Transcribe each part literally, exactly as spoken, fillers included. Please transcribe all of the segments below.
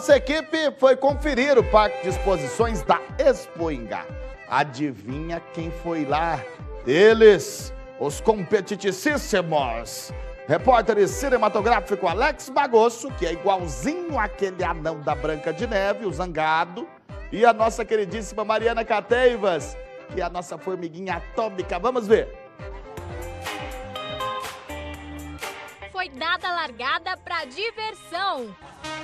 Essa equipe foi conferir o Parque de Exposições da Expo Ingá. Adivinha quem foi lá? Eles, os competiticíssimos. Repórter cinematográfico Alex Bagosso, que é igualzinho àquele anão da Branca de Neve, o Zangado, e a nossa queridíssima Mariana Cateivas, que é a nossa formiguinha atômica. Vamos ver. Foi dada a largada para diversão.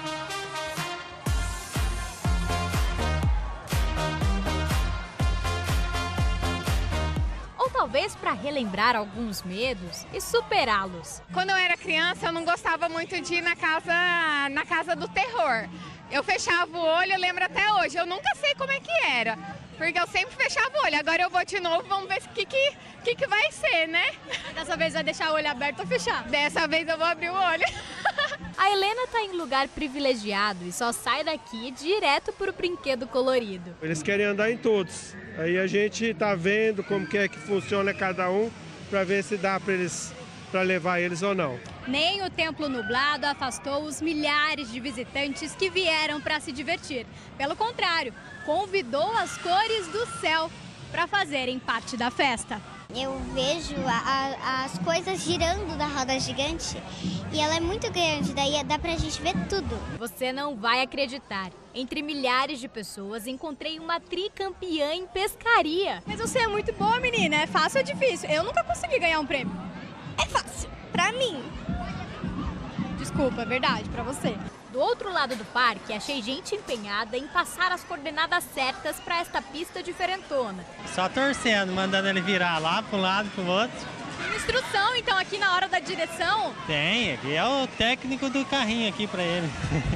Ou talvez para relembrar alguns medos e superá-los. Quando eu era criança, eu não gostava muito de ir na casa, na casa do terror. Eu fechava o olho, eu lembro até hoje. Eu nunca sei como é que era, porque eu sempre fechava o olho. Agora eu vou de novo, vamos ver o que, que, que, que vai ser, né? Dessa vez vai deixar o olho aberto ou fechar? Dessa vez eu vou abrir o olho. A Helena tá em lugar privilegiado e só sai daqui direto pro brinquedo colorido. Eles querem andar em todos. Aí a gente tá vendo como que é que funciona cada um para ver se dá para eles, para levar eles ou não. Nem o templo nublado afastou os milhares de visitantes que vieram para se divertir. Pelo contrário, convidou as cores do céu para fazerem parte da festa. Eu vejo a, a, as coisas girando da roda gigante e ela é muito grande, daí dá pra gente ver tudo. Você não vai acreditar. Entre milhares de pessoas, encontrei uma tricampeã em pescaria. Mas você é muito boa, menina. É fácil ou difícil? Eu nunca consegui ganhar um prêmio. É fácil, pra mim. Desculpa, é verdade, pra você. Do outro lado do parque, achei gente empenhada em passar as coordenadas certas para esta pista diferentona. Só torcendo, mandando ele virar lá para um lado e para o outro. Tem instrução, então, aqui na hora da direção? Tem, aqui é o técnico do carrinho aqui para ele.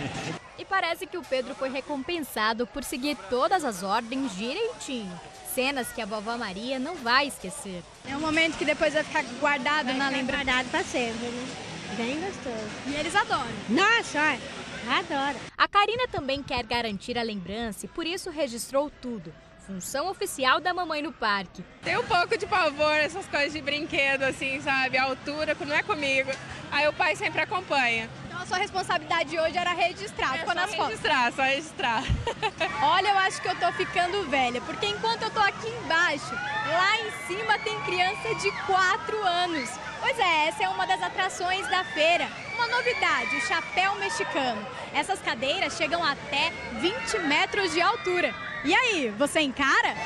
E parece que o Pedro foi recompensado por seguir todas as ordens direitinho. Cenas que a vovó Maria não vai esquecer. É um momento que depois vai ficar guardado vai na ficar lembrança. guardado pra sempre, né? Bem gostoso. E eles adoram. Nossa, adoro. A Karina também quer garantir a lembrança e por isso registrou tudo. Função oficial da mamãe no parque. Tem um pouco de pavor, essas coisas de brinquedo, assim, sabe? A altura, não é comigo. Aí o pai sempre acompanha. Então a sua responsabilidade hoje era registrar, É ficou só nas fotos. registrar, só registrar. Olha, eu acho que eu tô ficando velha, porque enquanto eu tô aqui embaixo, lá em cima tem criança de quatro anos. Pois é, essa é uma das atrações da feira. Uma novidade, o chapéu mexicano. Essas cadeiras chegam até vinte metros de altura. E aí, você encara?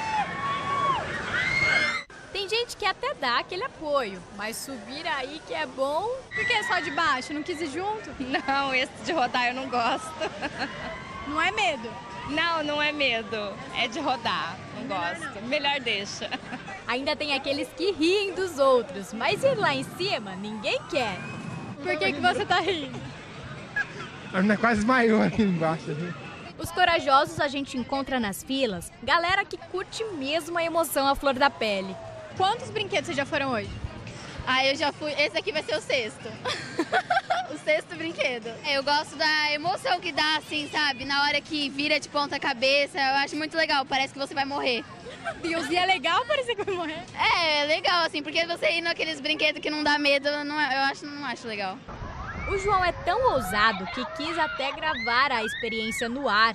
Tem gente que até dá aquele apoio, mas subir aí que é bom. Por que só de baixo? Não quis ir junto? Não, esse de rodar eu não gosto. Não é medo? Não, não é medo. É de rodar. Não gosto. Melhor deixa. Ainda tem aqueles que riem dos outros, mas ir lá em cima ninguém quer. Por que, que você tá rindo? A menina quase desmaiou aqui embaixo. Os corajosos a gente encontra nas filas, galera que curte mesmo a emoção à flor da pele. Quantos brinquedos vocês já foram hoje? Ah, eu já fui. Esse aqui vai ser o sexto. O sexto brinquedo. Eu gosto da emoção que dá, assim, sabe? Na hora que vira de ponta cabeça, eu acho muito legal. Parece que você vai morrer. Deus, e é legal parecer que vai morrer? É, é legal, assim, porque você ir naqueles brinquedos que não dá medo, não, eu acho, não acho legal. O João é tão ousado que quis até gravar a experiência no ar.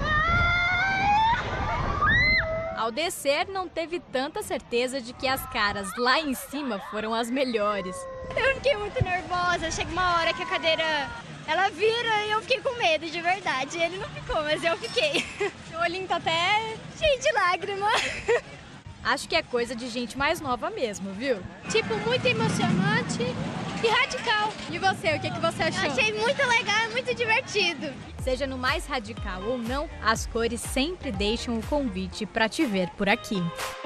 Ao descer, não teve tanta certeza de que as caras lá em cima foram as melhores. Eu fiquei muito nervosa, chega uma hora que a cadeira, ela vira e eu fiquei com medo, de verdade. Ele não ficou, mas eu fiquei. Seu olhinho tá até cheio de lágrima. Acho que é coisa de gente mais nova mesmo, viu? Tipo, muito emocionante e radical. E você, o que, que você achou? Eu achei muito legal, muito divertido. Seja no mais radical ou não, as cores sempre deixam o convite para te ver por aqui.